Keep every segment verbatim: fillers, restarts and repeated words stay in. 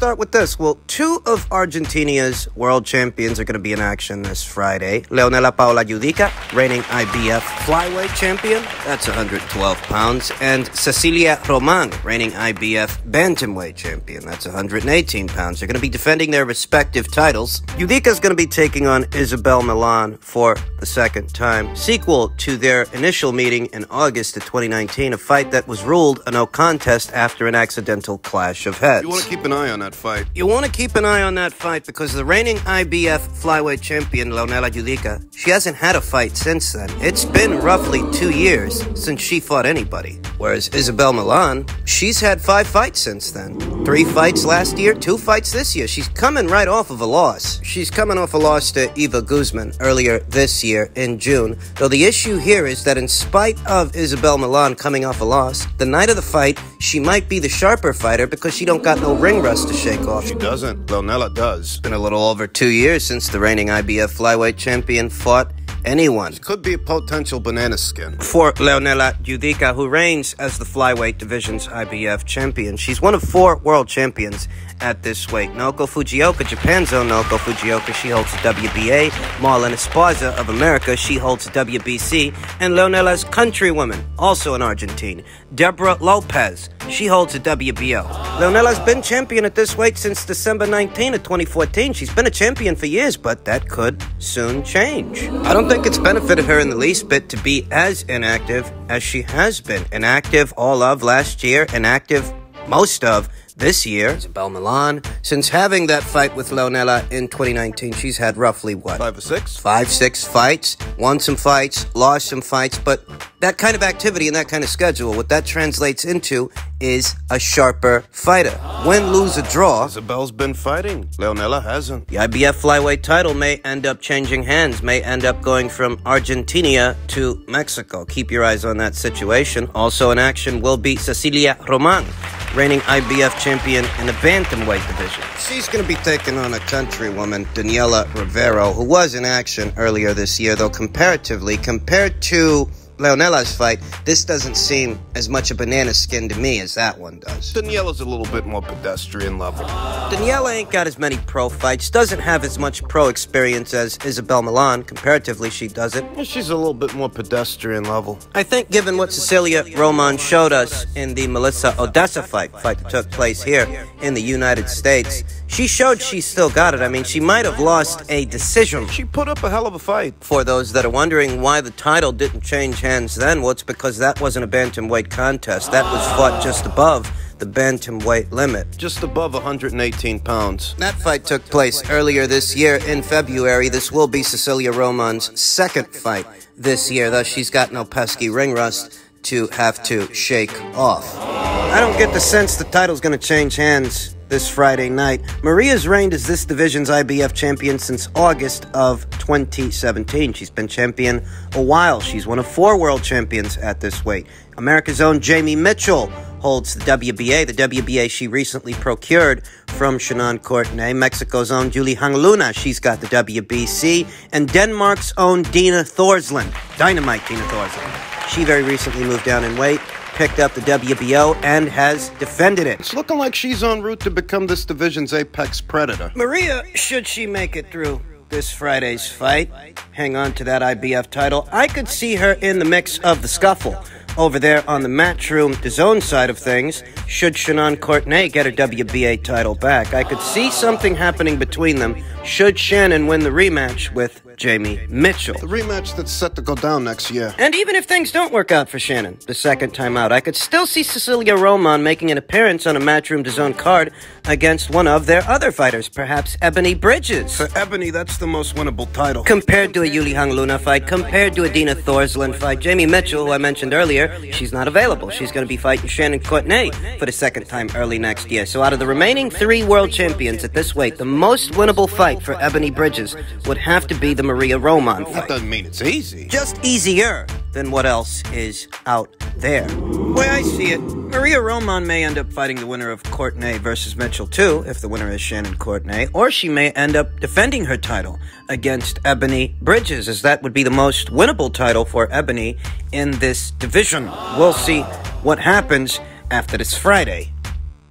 start with this. Well, two of Argentinia's world champions are going to be in action this Friday. Leonela Paula Yudica, reigning I B F flyweight champion. That's one hundred twelve pounds. And Cecilia Roman, reigning I B F bantamweight champion. That's one hundred eighteen pounds. They're going to be defending their respective titles. Yudica is going to be taking on Isabel Milan for the second time. Sequel to their initial meeting in August of twenty nineteen, a fight that was ruled a no contest after an accidental clash of heads. You want to keep an eye on that fight. You want to keep an eye on that fight because the reigning I B F flyweight champion, Leonela Yudica, she hasn't had a fight since then. It's been roughly two years since she fought anybody. Whereas Isabel Milan, she's had five fights since then. Three fights last year, two fights this year. She's coming right off of a loss. She's coming off a loss to Eva Guzman earlier this year in June. Though the issue here is that in spite of Isabel Milan coming off a loss, the night of the fight, she might be the sharper fighter because she don't got no ring rust to shake off. She doesn't. Leonela does. Been a little over two years since the reigning I B F flyweight champion fought anyone. It could be a potential banana skin. For Leonela Yudica, who reigns as the flyweight division's I B F champion, she's one of four world champions at this weight. Naoko Fujioka, Japan's own Naoko Fujioka, she holds the W B A. Marlon Esparza of America, she holds the W B C. And Leonela's countrywoman, also an Argentine, Deborah Lopez, she holds the W B O. Leonela's been champion at this weight since December nineteenth of twenty fourteen. She's been a champion for years, but that could soon change. I don't think it's benefited her in the least bit to be as inactive as she has been. Inactive all of last year, inactive most of this year. Isabel Milan, since having that fight with Leonela in twenty nineteen, she's had roughly, what? Five or six? Five, six fights. Won some fights, lost some fights, but that kind of activity and that kind of schedule, what that translates into is a sharper fighter. Win, lose, or draw. Isabel's been fighting. Leonela hasn't. The I B F flyweight title may end up changing hands, may end up going from Argentina to Mexico. Keep your eyes on that situation. Also in action will be Cecilia Roman, reigning I B F champion in the bantamweight division. She's going to be taking on a countrywoman, Daniela Rivero, who was in action earlier this year, though comparatively, compared to Leonela's fight, this doesn't seem as much a banana skin to me as that one does. Daniela's a little bit more pedestrian level. Daniela ain't got as many pro fights, doesn't have as much pro experience as Isabel Milan. Comparatively, she doesn't. She's a little bit more pedestrian level. I think given what Cecilia Roman showed us in the Melissa Odessa fight, fight that took place here in the United States, she showed she still got it. I mean, she might have lost a decision. She put up a hell of a fight. For those that are wondering why the title didn't change hands then, well, it's because that wasn't a bantamweight contest. That was fought just above the bantamweight limit. Just above one hundred eighteen pounds. That fight took place earlier this year in February. This will be Cecilia Roman's second fight this year, thus she's got no pesky ring rust to have to shake off. I don't get the sense the title's going to change hands this Friday night. Maria's reigned as this division's I B F champion since August of twenty seventeen. She's been champion a while. She's one of four world champions at this weight. America's own Jamie Mitchell holds the W B A, the W B A she recently procured from Shannon Courtenay. Mexico's own Julie Hangluna, she's got the W B C. And Denmark's own Dina Thorsland, Dynamite Dina Thorsland. She very recently moved down in weight, picked up the W B O, and has defended it. It's looking like she's en route to become this division's apex predator. Maria, should she make it through this Friday's fight, hang on to that I B F title, I could see her in the mix of the scuffle over there on the Matchroom DAZN side of things. Should Shannon Courtenay get her W B A title back, I could see something happening between them should Shannon win the rematch with Jamie Mitchell. The rematch that's set to go down next year. And even if things don't work out for Shannon the second time out, I could still see Cecilia Roman making an appearance on a Matchroom DAZN card against one of their other fighters, perhaps Ebony Bridges. For Ebony, that's the most winnable title. Compared to a Julie Hangluna fight, compared to a Dina Thorsland fight, Jamie Mitchell, who I mentioned earlier, she's not available. She's going to be fighting Shannon Courtenay for the second time early next year. So out of the remaining three world champions at this weight, the most winnable fight for Ebony Bridges would have to be the Maria Roman fight. That doesn't mean it's easy. Just easier than what else is out there. The way I see it, Maria Roman may end up fighting the winner of Courtenay versus Mitchell too, if the winner is Shannon Courtenay, or she may end up defending her title against Ebony Bridges, as that would be the most winnable title for Ebony in this division. We'll see what happens after this Friday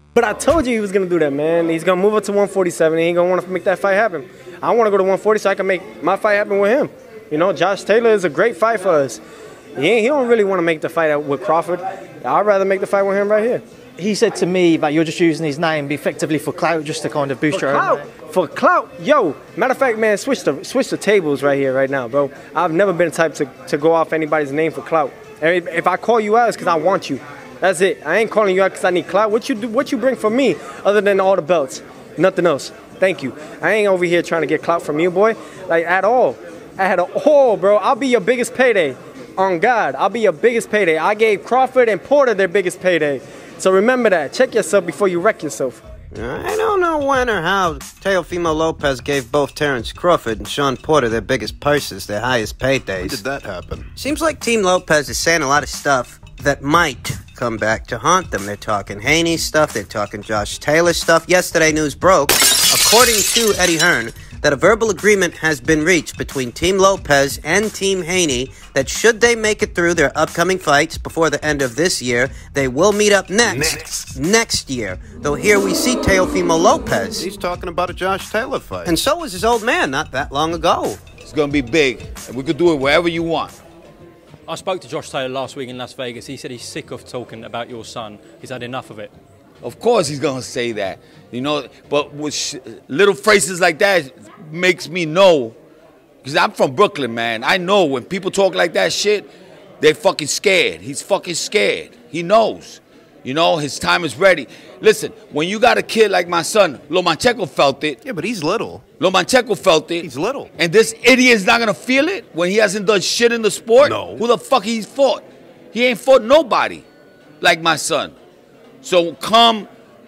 But I told you he was going to do that, man. He's going to move up to one forty-seven. He ain't going to want to make that fight happen. I want to go to one forty so I can make my fight happen with him. You know, Josh Taylor is a great fight for us. He, ain't, he don't really want to make the fight with Crawford. I'd rather make the fight with him right here. He said to me that you're just using his name effectively for clout, just to kind of boost for your clout, own. For clout, yo. Matter of fact, man, switch the switch the tables right here, right now, bro. I've never been the type to, to go off anybody's name for clout. If, if I call you out, it's because I want you. That's it. I ain't calling you out because I need clout. What you do? What you bring for me, other than all the belts? Nothing else. Thank you. I ain't over here trying to get clout from you, boy. Like at all. At all, bro. I'll be your biggest payday. On God, I'll be your biggest payday. I gave Crawford and Porter their biggest payday. So remember that. Check yourself before you wreck yourself. I don't know when or how Teofimo Lopez gave both Terrence Crawford and Sean Porter their biggest purses, their highest paydays. When did that happen? Seems like Team Lopez is saying a lot of stuff that might come back to haunt them. They're talking Haney stuff. They're talking Josh Taylor stuff. Yesterday, news broke, according to Eddie Hearn, that a verbal agreement has been reached between Team Lopez and Team Haney that should they make it through their upcoming fights before the end of this year, they will meet up next, next, next year. Though here we see Teofimo Lopez. He's talking about a Josh Taylor fight. And so was his old man not that long ago. It's going to be big, and we could do it wherever you want. I spoke to Josh Taylor last week in Las Vegas. He said he's sick of talking about your son. He's had enough of it. Of course he's going to say that, you know, but with sh little phrases like that makes me know, because I'm from Brooklyn, man. I know when people talk like that shit, they're fucking scared. He's fucking scared. He knows, you know, his time is ready. Listen, when you got a kid like my son, Lomachenko felt it. Yeah, but he's little. Lomachenko felt it. He's little. And this idiot's not going to feel it when he hasn't done shit in the sport? No. Who the fuck he's fought? He ain't fought nobody like my son. So come,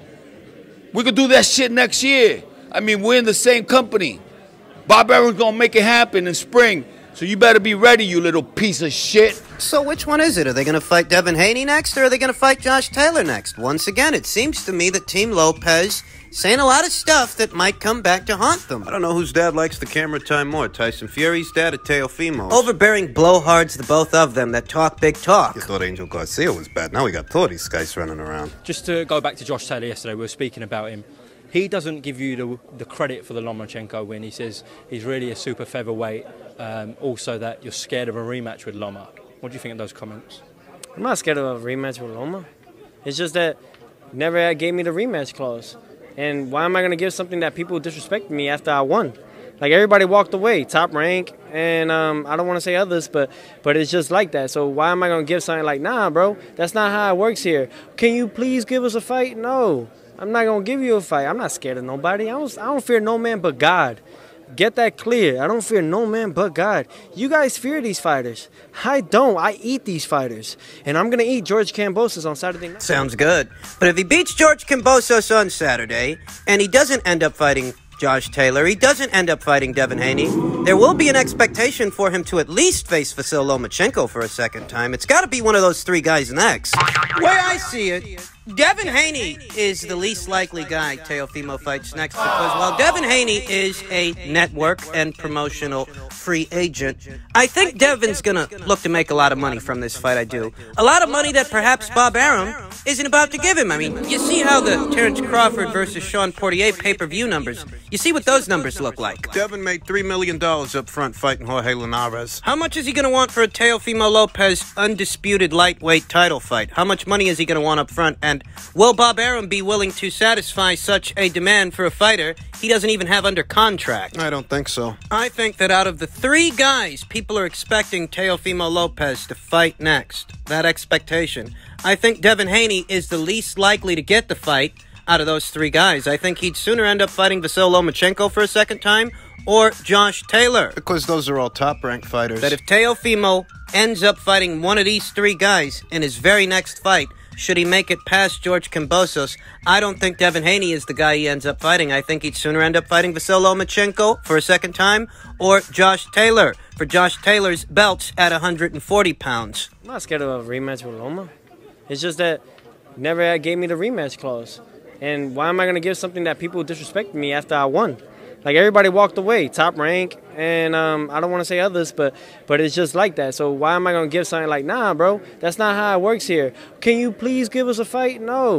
we could do that shit next year. I mean, we're in the same company. Bob Arum's gonna make it happen in spring. So you better be ready, you little piece of shit. So which one is it? Are they going to fight Devin Haney next, or are they going to fight Josh Taylor next? Once again, it seems to me that Team Lopez saying a lot of stuff that might come back to haunt them. I don't know whose dad likes the camera time more, Tyson Fury's dad or Teofimo's. Overbearing blowhards, the both of them, that talk big talk. You thought Angel Garcia was bad. Now we got all these guys running around. Just to go back to Josh Taylor yesterday, we were speaking about him. He doesn't give you the, the credit for the Lomachenko win. He says he's really a super featherweight. Um, also that you're scared of a rematch with Loma. What do you think of those comments? I'm not scared of a rematch with Loma. It's just that never gave me the rematch clause. And why am I going to give something that people disrespected me after I won? Like, everybody walked away, top rank, and um, I don't want to say others, but but it's just like that. So why am I going to give something like, nah, bro, that's not how it works here. Can you please give us a fight? No, I'm not going to give you a fight. I'm not scared of nobody. I don't, I don't fear no man but God. Get that clear. I don't fear no man but God. You guys fear these fighters. I don't. I eat these fighters. And I'm going to eat George Kambosos on Saturday night. Sounds good. But if he beats George Kambosos on Saturday, and he doesn't end up fighting Josh Taylor, he doesn't end up fighting Devin Haney, there will be an expectation for him to at least face Vasyl Lomachenko for a second time. It's got to be one of those three guys next. Way I see it, Devin Haney is the least likely guy Teofimo fights next, because while Devin Haney is a network and promotional free agent, I think Devin's going to look to make a lot of money from this fight, I do. A lot of money that perhaps Bob Arum isn't about to give him. I mean, you see how the Terrence Crawford versus Sean Portier pay-per-view numbers, you see what those numbers look like. Devin made three million dollars up front fighting Jorge Linares. How much is he going to want for a Teofimo Lopez undisputed lightweight title fight? How much money is he going to want up front? And will Bob Arum be willing to satisfy such a demand for a fighter he doesn't even have under contract? I don't think so. I think that out of the three guys people are expecting Teofimo Lopez to fight next, that expectation, I think Devin Haney is the least likely to get the fight out of those three guys. I think he'd sooner end up fighting Vasyl Lomachenko for a second time or Josh Taylor. Because those are all top-ranked fighters. That if Teofimo ends up fighting one of these three guys in his very next fight, should he make it past George Kambosos, I don't think Devin Haney is the guy he ends up fighting. I think he'd sooner end up fighting Vasyl Lomachenko for a second time or Josh Taylor for Josh Taylor's belts at one hundred forty pounds. I'm not scared of a rematch with Loma. It's just that never gave me the rematch clause. And why am I going to give something that people disrespected me after I won? Like, everybody walked away, top rank, and um, I don't want to say others, but but it's just like that. So why am I going to give something like, nah, bro, that's not how it works here. Can you please give us a fight? No,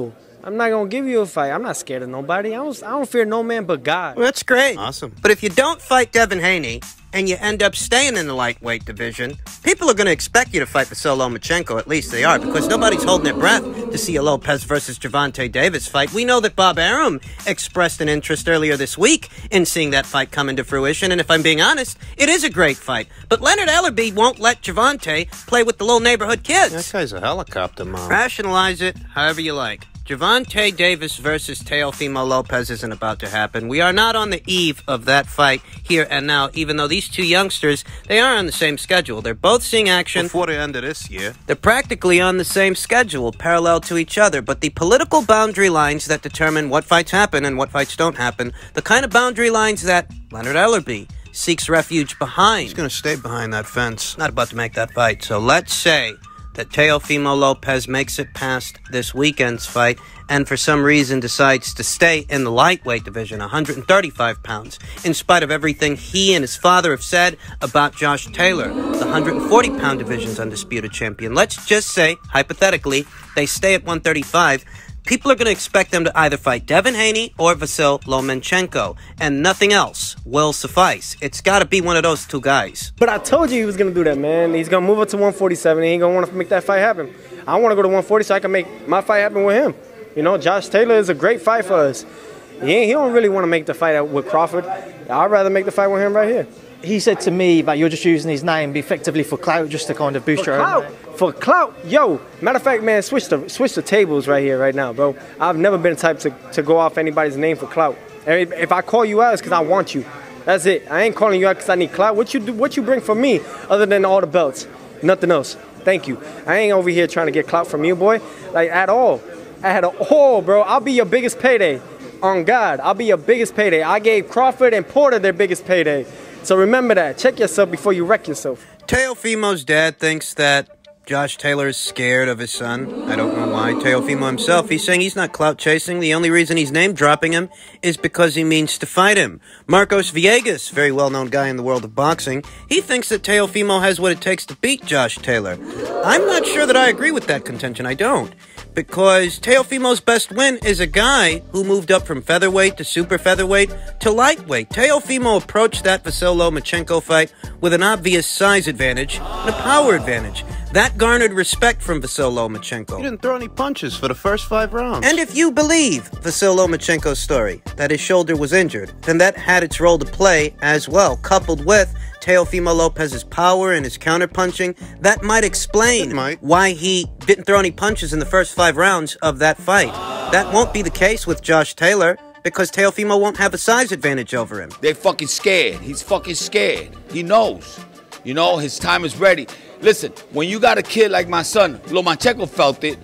I'm not gonna give you a fight. I'm not scared of nobody. I don't, I don't fear no man but God. Well, that's great. Awesome. But if you don't fight Devin Haney and you end up staying in the lightweight division, people are going to expect you to fight Vasyl Lomachenko. At least they are, because nobody's holding their breath to see a Lopez versus Gervonta Davis fight. We know that Bob Arum expressed an interest earlier this week in seeing that fight come into fruition, and if I'm being honest, it is a great fight. But Leonard Ellerbe won't let Gervonta play with the little neighborhood kids. That guy's a helicopter mom. Rationalize it however you like. Gervonta Davis versus Teofimo Lopez isn't about to happen. We are not on the eve of that fight here and now, even though these two youngsters, they are on the same schedule. They're both seeing action. Before the end of this year. They're practically on the same schedule, parallel to each other, but the political boundary lines that determine what fights happen and what fights don't happen, the kind of boundary lines that Leonard Ellerbe seeks refuge behind. He's going to stay behind that fence. Not about to make that fight. So let's say that Teofimo Lopez makes it past this weekend's fight and for some reason decides to stay in the lightweight division, one hundred thirty-five pounds, in spite of everything he and his father have said about Josh Taylor, the one hundred forty pound division's undisputed champion. Let's just say, hypothetically, they stay at one thirty-five. People are going to expect them to either fight Devin Haney or Vasyl Lomachenko, and nothing else will suffice. It's got to be one of those two guys. But I told you he was going to do that, man. He's going to move up to one forty-seven. He ain't going to want to make that fight happen. I want to go to one forty so I can make my fight happen with him. You know, Josh Taylor is a great fight for us. He, ain't, he don't really want to make the fight with Crawford. I'd rather make the fight with him right here. He said to me that you're just using his name effectively for clout, just to kind of boost For your clout? own. For clout? Yo, matter of fact, man, switch the, switch the tables right here, right now, bro. I've never been the type to, to go off anybody's name for clout. And if, if I call you out, it's because I want you. That's it. I ain't calling you out because I need clout. What you do, what you bring for me other than all the belts? Nothing else. Thank you. I ain't over here trying to get clout from you, boy. Like, at all. At all, bro. I'll be your biggest payday. On God, I'll be your biggest payday. I gave Crawford and Porter their biggest payday. So remember that. Check yourself before you wreck yourself. Teofimo's dad thinks that Josh Taylor is scared of his son. I don't know why. Teofimo himself, he's saying he's not clout chasing. The only reason he's name dropping him is because he means to fight him. Marcos Villegas, very well-known guy in the world of boxing, he thinks that Teofimo has what it takes to beat Josh Taylor. I'm not sure that I agree with that contention. I don't. Because Teofimo's best win is a guy who moved up from featherweight to super featherweight to lightweight. Teofimo approached that Vasyl Lomachenko fight with an obvious size advantage and a power advantage. That garnered respect from Vasyl Lomachenko. He didn't throw any punches for the first five rounds. And if you believe Vasyl Lomachenko's story, that his shoulder was injured, then that had its role to play as well, coupled with Teofimo Lopez's power and his counterpunching. That might explain It might. why he didn't throw any punches in the first five rounds of that fight. That won't be the case with Josh Taylor, because Teofimo won't have a size advantage over him. They fucking scared. He's fucking scared. He knows. You know, his time is ready. Listen, when you got a kid like my son, Lomachenko felt it.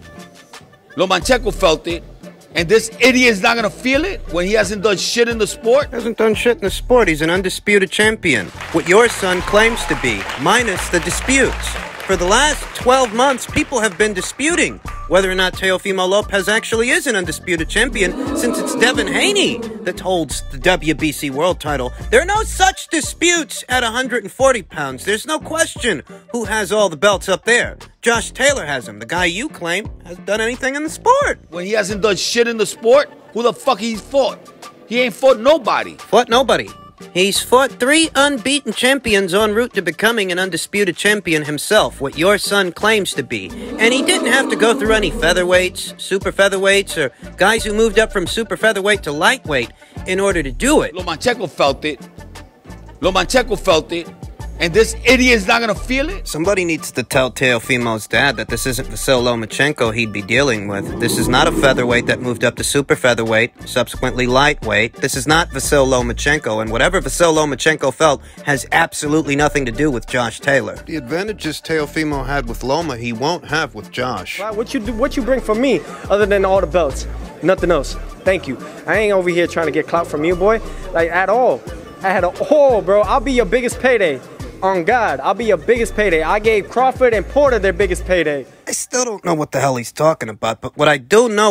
Lomachenko felt it. And this idiot is not going to feel it when he hasn't done shit in the sport? Hasn't done shit in the sport. He's an undisputed champion. What your son claims to be, minus the disputes. For the last twelve months, people have been disputing whether or not Teofimo Lopez actually is an undisputed champion, since it's Devin Haney that holds the W B C world title. There are no such disputes at one hundred forty pounds. There's no question who has all the belts up there. Josh Taylor has them. The guy you claim hasn't done anything in the sport. When he hasn't done shit in the sport, who the fuck he's fought? He ain't fought nobody. Fought nobody. He's fought three unbeaten champions en route to becoming an undisputed champion himself, what your son claims to be. And he didn't have to go through any featherweights, super featherweights, or guys who moved up from super featherweight to lightweight in order to do it. Lomachenko felt it. Lomachenko felt it. And this idiot is not going to feel it? Somebody needs to tell Teofimo's dad that this isn't Vasyl Lomachenko he'd be dealing with. This is not a featherweight that moved up to super featherweight, subsequently lightweight. This is not Vasyl Lomachenko, and whatever Vasyl Lomachenko felt has absolutely nothing to do with Josh Taylor. The advantages Teofimo had with Loma, he won't have with Josh. Wow, what you do, what you bring for me other than all the belts? Nothing else. Thank you. I ain't over here trying to get clout from you, boy. Like, at all. At all, bro. I'll be your biggest payday. On God, I'll be your biggest payday. I gave Crawford and Porter their biggest payday. I still don't know what the hell he's talking about, but what I do know is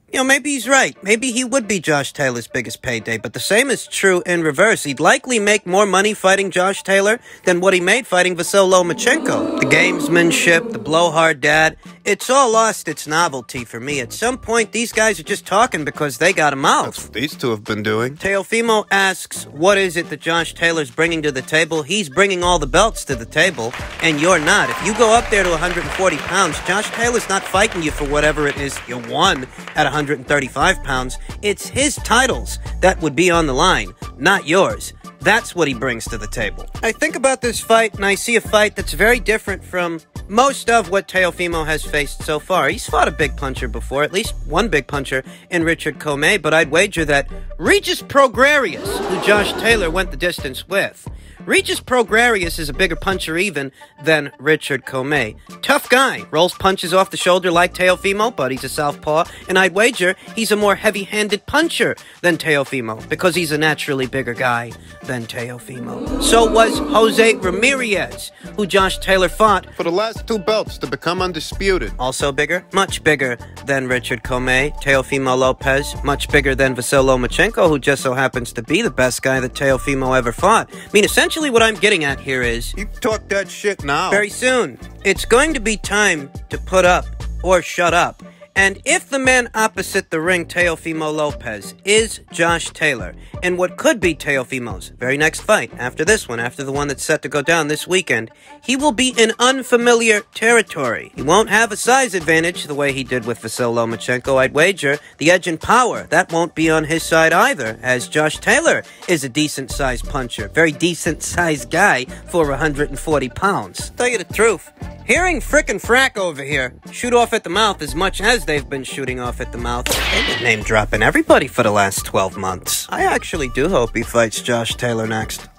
You know, maybe he's right. Maybe he would be Josh Taylor's biggest payday, but the same is true in reverse. He'd likely make more money fighting Josh Taylor than what he made fighting Vasyl Lomachenko. The gamesmanship, the blowhard dad, it's all lost its novelty for me. At some point, these guys are just talking because they got a mouth. That's what these two have been doing. Teofimo asks, what is it that Josh Taylor's bringing to the table? He's bringing all the belts to the table, and you're not. If you go up there to one hundred forty pounds, Josh Taylor's not fighting you for whatever it is you won at one hundred thirty-five pounds. It's his titles that would be on the line, not yours. That's what he brings to the table. I think about this fight, and I see a fight that's very different from most of what Teofimo has faced so far. He's fought a big puncher before, at least one big puncher in Richard Commey, but I'd wager that Regis Prograrius, who Josh Taylor went the distance with, Regis Prograrius is a bigger puncher even than Richard Commey. Tough guy, rolls punches off the shoulder like Teofimo, but he's a southpaw, and I'd wager he's a more heavy-handed puncher than Teofimo, because he's a naturally bigger guy than Teofimo. So was Jose Ramirez, who Josh Taylor fought For the last two belts to become undisputed. also bigger, much bigger than Richard Commey. Teofimo Lopez, much bigger than Vasyl Lomachenko, who just so happens to be the best guy that Teofimo ever fought. I mean, essentially what I'm getting at here is, You talk that shit now. very soon, it's going to be time to put up or shut up. And if the man opposite the ring, Teofimo Lopez, is Josh Taylor, in what could be Teofimo's very next fight, after this one, after the one that's set to go down this weekend, he will be in unfamiliar territory. He won't have a size advantage the way he did with Vasyl Lomachenko. I'd wager the edge and power, that won't be on his side either, as Josh Taylor is a decent-sized puncher, very decent-sized guy for one hundred forty pounds. Tell you the truth, hearing frickin' Frack over here shoot off at the mouth as much as they've been shooting off at the mouth, they've been name-dropping everybody for the last twelve months. I actually do hope he fights Josh Taylor next.